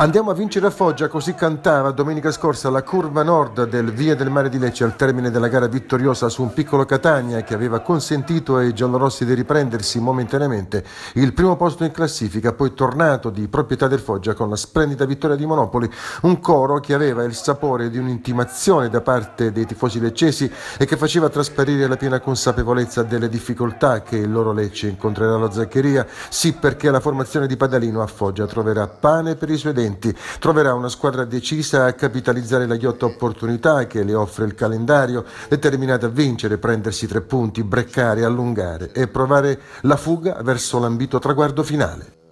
Andiamo a vincere a Foggia, così cantava domenica scorsa la curva nord del Via del Mare di Lecce al termine della gara vittoriosa su un piccolo Catania che aveva consentito ai giallorossi di riprendersi momentaneamente il primo posto in classifica, poi tornato di proprietà del Foggia con la splendida vittoria di Monopoli, un coro che aveva il sapore di un'intimazione da parte dei tifosi leccesi e che faceva trasparire la piena consapevolezza delle difficoltà che il loro Lecce incontrerà alla Zaccheria, sì, perché la formazione di Padalino a Foggia troverà pane per i suoi denti. Troverà una squadra decisa a capitalizzare la ghiotta opportunità che le offre il calendario, determinata a vincere, prendersi 3 punti, breccare, allungare e provare la fuga verso l'ambito traguardo finale.